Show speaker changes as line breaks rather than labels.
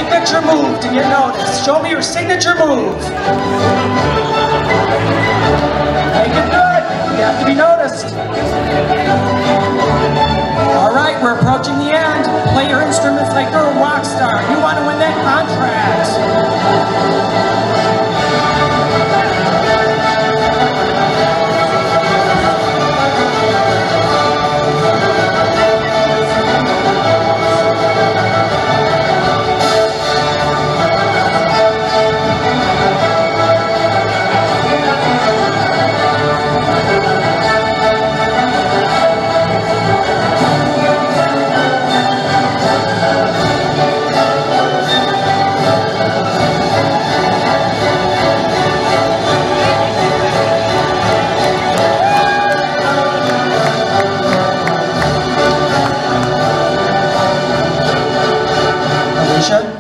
signature move to get noticed. Show me your signature move. Make it good. You have to be noticed. All right, we're approaching the end. Play your instruments like you're a rock star. You want to win that contract. Alicia?